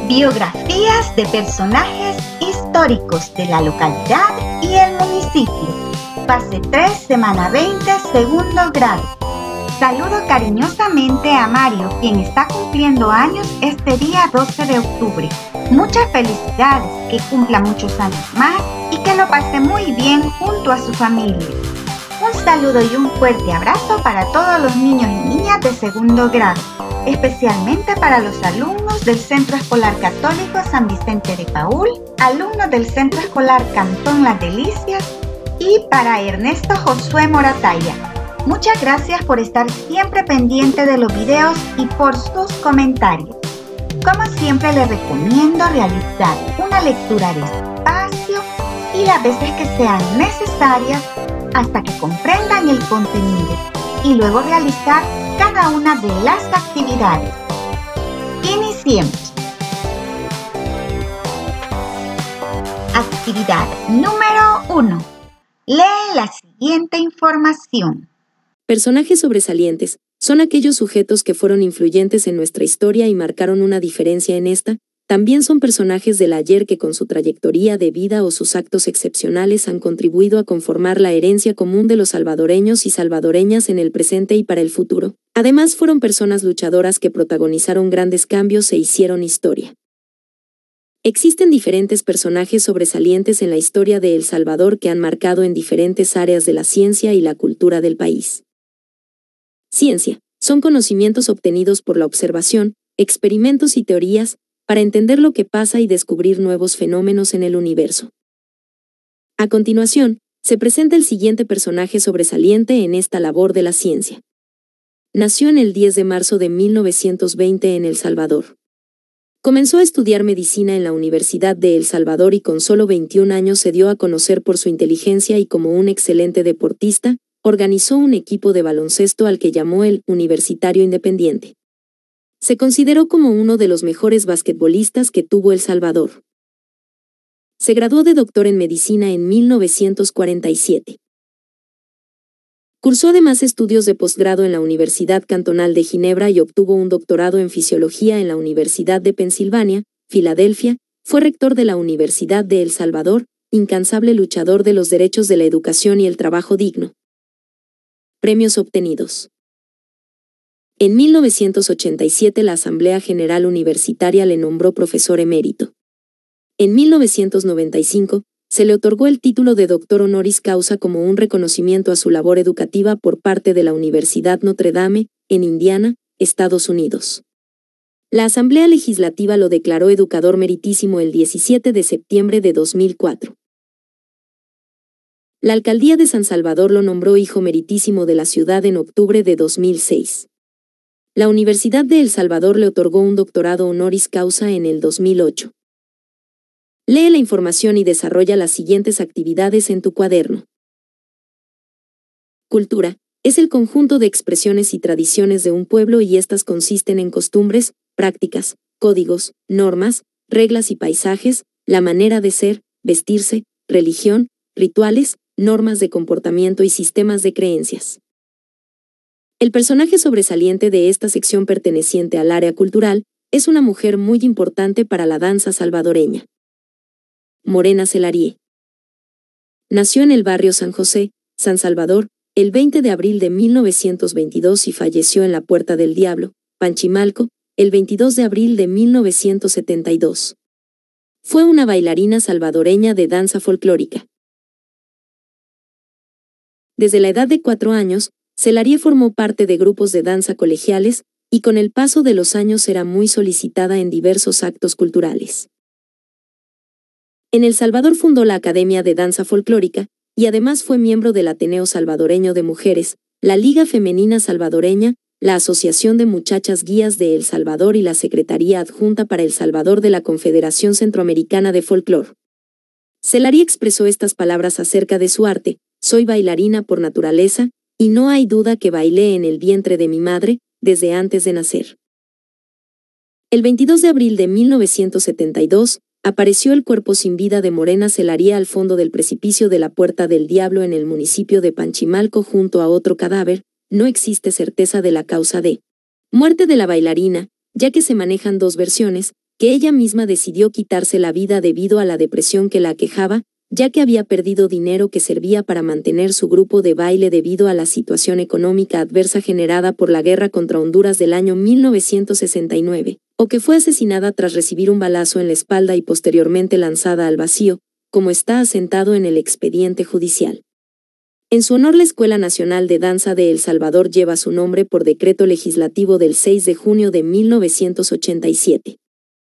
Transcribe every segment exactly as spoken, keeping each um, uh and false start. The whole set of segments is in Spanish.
Biografías de personajes históricos de la localidad y el municipio. Fase tres, semana veinte, segundo grado. Saludo cariñosamente a Mario, quien está cumpliendo años este día doce de octubre. Muchas felicidades, que cumpla muchos años más y que lo pase muy bien junto a su familia. Un saludo y un fuerte abrazo para todos los niños y niñas de segundo grado, especialmente para los alumnos del Centro Escolar Católico San Vicente de Paúl, alumnos del Centro Escolar Cantón Las Delicias y para Ernesto Josué Morataya. Muchas gracias por estar siempre pendiente de los videos y por sus comentarios. Como siempre les recomiendo realizar una lectura despacio y las veces que sean necesarias hasta que comprendan el contenido y luego realizar cada una de las actividades. Iniciemos. Actividad número uno. Lee la siguiente información. Personajes sobresalientes son aquellos sujetos que fueron influyentes en nuestra historia y marcaron una diferencia en esta. También son personajes del ayer que con su trayectoria de vida o sus actos excepcionales han contribuido a conformar la herencia común de los salvadoreños y salvadoreñas en el presente y para el futuro. Además, fueron personas luchadoras que protagonizaron grandes cambios e hicieron historia. Existen diferentes personajes sobresalientes en la historia de El Salvador que han marcado en diferentes áreas de la ciencia y la cultura del país. Ciencia. Son conocimientos obtenidos por la observación, experimentos y teorías, para entender lo que pasa y descubrir nuevos fenómenos en el universo. A continuación, se presenta el siguiente personaje sobresaliente en esta labor de la ciencia. Nació en el diez de marzo de mil novecientos veinte en El Salvador. Comenzó a estudiar medicina en la Universidad de El Salvador y con solo veintiún años se dio a conocer por su inteligencia y como un excelente deportista, organizó un equipo de baloncesto al que llamó el Universitario Independiente. Se consideró como uno de los mejores basquetbolistas que tuvo El Salvador. Se graduó de doctor en medicina en mil novecientos cuarenta y siete. Cursó además estudios de posgrado en la Universidad Cantonal de Ginebra y obtuvo un doctorado en fisiología en la Universidad de Pensilvania, Filadelfia. Fue rector de la Universidad de El Salvador, incansable luchador de los derechos de la educación y el trabajo digno. Premios obtenidos. En mil novecientos ochenta y siete la Asamblea General Universitaria le nombró profesor emérito. En mil novecientos noventa y cinco, se le otorgó el título de doctor honoris causa como un reconocimiento a su labor educativa por parte de la Universidad Notre Dame, en Indiana, Estados Unidos. La Asamblea Legislativa lo declaró educador meritísimo el diecisiete de septiembre de dos mil cuatro. La Alcaldía de San Salvador lo nombró hijo meritísimo de la ciudad en octubre de dos mil seis. La Universidad de El Salvador le otorgó un doctorado honoris causa en el dos mil ocho. Lee la información y desarrolla las siguientes actividades en tu cuaderno. Cultura. Es el conjunto de expresiones y tradiciones de un pueblo y estas consisten en costumbres, prácticas, códigos, normas, reglas y paisajes, la manera de ser, vestirse, religión, rituales, normas de comportamiento y sistemas de creencias. El personaje sobresaliente de esta sección perteneciente al área cultural es una mujer muy importante para la danza salvadoreña. Morena Celarie. Nació en el barrio San José, San Salvador, el veinte de abril de mil novecientos veintidós y falleció en la Puerta del Diablo, Panchimalco, el veintidós de abril de mil novecientos setenta y dos. Fue una bailarina salvadoreña de danza folclórica. Desde la edad de cuatro años, Celarie formó parte de grupos de danza colegiales, y con el paso de los años era muy solicitada en diversos actos culturales. En El Salvador fundó la Academia de Danza Folclórica, y además fue miembro del Ateneo Salvadoreño de Mujeres, la Liga Femenina Salvadoreña, la Asociación de Muchachas Guías de El Salvador y la Secretaría Adjunta para El Salvador de la Confederación Centroamericana de Folclor. Celarie expresó estas palabras acerca de su arte: soy bailarina por naturaleza, y no hay duda que bailé en el vientre de mi madre, desde antes de nacer. El veintidós de abril de mil novecientos setenta y dos, apareció el cuerpo sin vida de Morena Celarie al fondo del precipicio de la Puerta del Diablo en el municipio de Panchimalco junto a otro cadáver. No existe certeza de la causa de muerte de la bailarina, ya que se manejan dos versiones, que ella misma decidió quitarse la vida debido a la depresión que la aquejaba, ya que había perdido dinero que servía para mantener su grupo de baile debido a la situación económica adversa generada por la guerra contra Honduras del año mil novecientos sesenta y nueve, o que fue asesinada tras recibir un balazo en la espalda y posteriormente lanzada al vacío, como está asentado en el expediente judicial. En su honor, la Escuela Nacional de Danza de El Salvador lleva su nombre por decreto legislativo del seis de junio de mil novecientos ochenta y siete.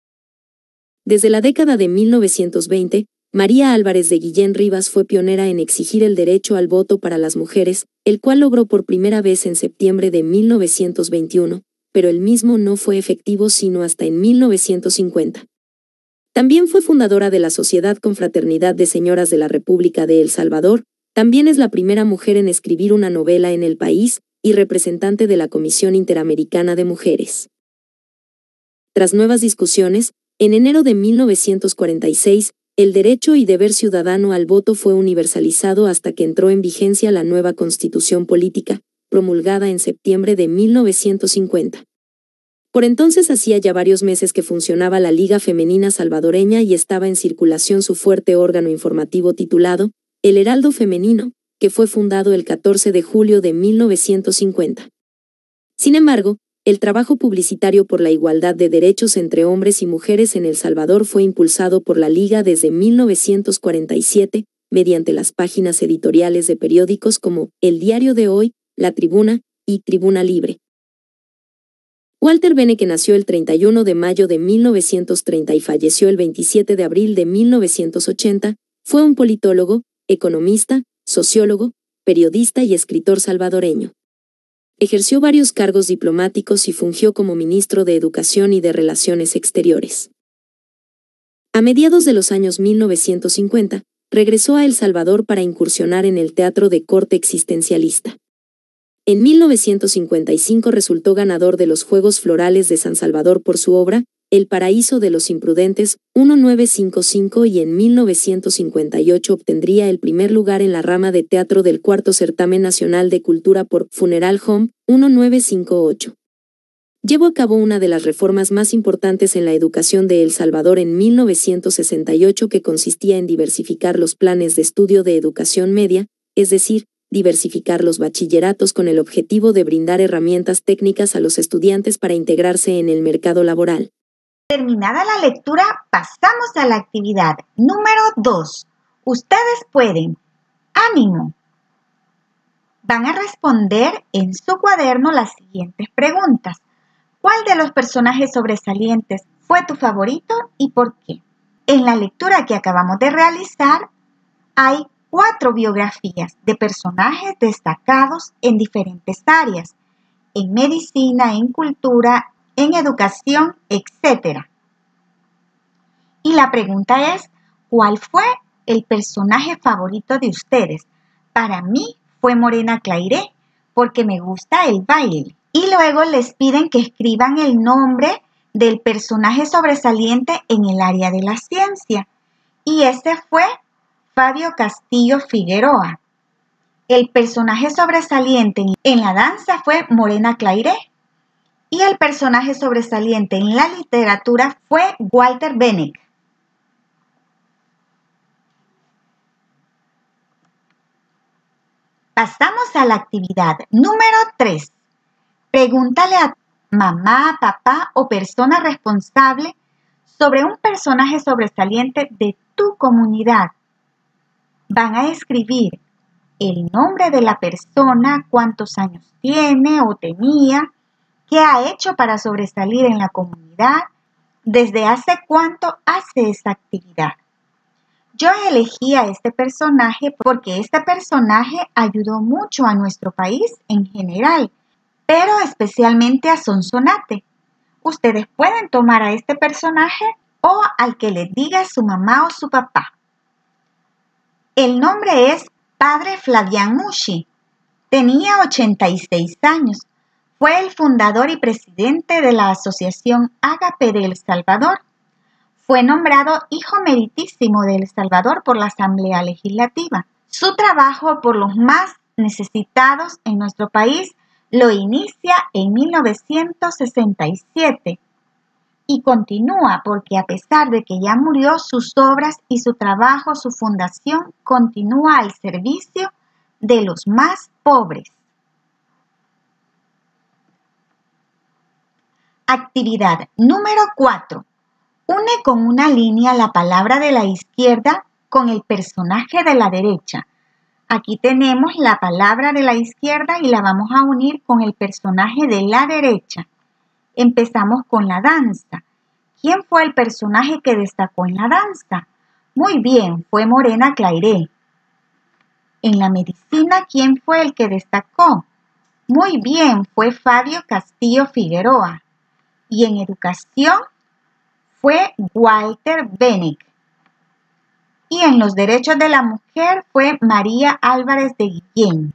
Desde la década de mil novecientos veinte, María Álvarez de Guillén Rivas fue pionera en exigir el derecho al voto para las mujeres, el cual logró por primera vez en septiembre de mil novecientos veintiuno, pero el mismo no fue efectivo sino hasta en mil novecientos cincuenta. También fue fundadora de la Sociedad Confraternidad de Señoras de la República de El Salvador, también es la primera mujer en escribir una novela en el país y representante de la Comisión Interamericana de Mujeres. Tras nuevas discusiones, en enero de mil novecientos cuarenta y seis, el derecho y deber ciudadano al voto fue universalizado hasta que entró en vigencia la nueva Constitución Política, promulgada en septiembre de mil novecientos cincuenta. Por entonces hacía ya varios meses que funcionaba la Liga Femenina Salvadoreña y estaba en circulación su fuerte órgano informativo titulado El Heraldo Femenino, que fue fundado el catorce de julio de mil novecientos cincuenta. Sin embargo, el trabajo publicitario por la igualdad de derechos entre hombres y mujeres en El Salvador fue impulsado por la Liga desde mil novecientos cuarenta y siete, mediante las páginas editoriales de periódicos como El Diario de Hoy, La Tribuna y Tribuna Libre. Walter Benecke, que nació el treinta y uno de mayo de mil novecientos treinta y falleció el veintisiete de abril de mil novecientos ochenta, fue un politólogo, economista, sociólogo, periodista y escritor salvadoreño. Ejerció varios cargos diplomáticos y fungió como ministro de Educación y de Relaciones Exteriores. A mediados de los años mil novecientos cincuenta, regresó a El Salvador para incursionar en el teatro de corte existencialista. En mil novecientos cincuenta y cinco resultó ganador de los Juegos Florales de San Salvador por su obra El Paraíso de los Imprudentes, mil novecientos cincuenta y cinco, y en mil novecientos cincuenta y ocho obtendría el primer lugar en la rama de teatro del cuarto Certamen Nacional de Cultura por Funeral Home, mil novecientos cincuenta y ocho. Llevó a cabo una de las reformas más importantes en la educación de El Salvador en mil novecientos sesenta y ocho, que consistía en diversificar los planes de estudio de educación media, es decir, diversificar los bachilleratos con el objetivo de brindar herramientas técnicas a los estudiantes para integrarse en el mercado laboral. Terminada la lectura, pasamos a la actividad número dos. Ustedes pueden. ¡Ánimo! Van a responder en su cuaderno las siguientes preguntas. ¿Cuál de los personajes sobresalientes fue tu favorito y por qué? En la lectura que acabamos de realizar, hay cuatro biografías de personajes destacados en diferentes áreas, en medicina, en cultura, en educación, etcétera. Y la pregunta es, ¿cuál fue el personaje favorito de ustedes? Para mí fue Morena Clairé, porque me gusta el baile. Y luego les piden que escriban el nombre del personaje sobresaliente en el área de la ciencia. Y ese fue Fabio Castillo Figueroa. El personaje sobresaliente en la danza fue Morena Clairé. Y el personaje sobresaliente en la literatura fue Walter Benecke. Pasamos a la actividad número tres. Pregúntale a mamá, papá o persona responsable sobre un personaje sobresaliente de tu comunidad. Van a escribir el nombre de la persona, cuántos años tiene o tenía, qué ha hecho para sobresalir en la comunidad, desde hace cuánto hace esta actividad. Yo elegí a este personaje porque este personaje ayudó mucho a nuestro país en general, pero especialmente a Sonsonate. Ustedes pueden tomar a este personaje o al que les diga su mamá o su papá. El nombre es Padre Flavián Mushi. Tenía ochenta y seis años. Fue el fundador y presidente de la Asociación Ágape de El Salvador. Fue nombrado Hijo Meritísimo de El Salvador por la Asamblea Legislativa. Su trabajo por los más necesitados en nuestro país lo inicia en mil novecientos sesenta y siete Y continúa porque a pesar de que ya murió, sus obras y su trabajo, su fundación, continúa al servicio de los más pobres. Actividad número cuatro. Une con una línea la palabra de la izquierda con el personaje de la derecha. Aquí tenemos la palabra de la izquierda y la vamos a unir con el personaje de la derecha. Empezamos con la danza. ¿Quién fue el personaje que destacó en la danza? Muy bien, fue Morena Clairé. En la medicina, ¿quién fue el que destacó? Muy bien, fue Fabio Castillo Figueroa. Y en educación, fue Walter Benecke. Y en los derechos de la mujer fue María Álvarez de Guillén.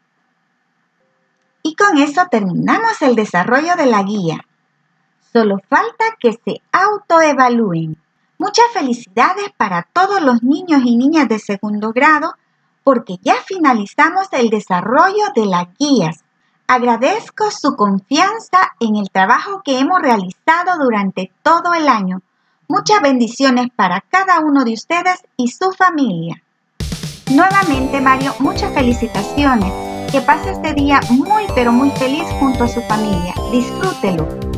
Y con eso terminamos el desarrollo de la guía. Solo falta que se autoevalúen. Muchas felicidades para todos los niños y niñas de segundo grado porque ya finalizamos el desarrollo de las guías. Agradezco su confianza en el trabajo que hemos realizado durante todo el año. Muchas bendiciones para cada uno de ustedes y su familia. Nuevamente, Mario, muchas felicitaciones. Que pase este día muy pero muy feliz junto a su familia. Disfrútelo.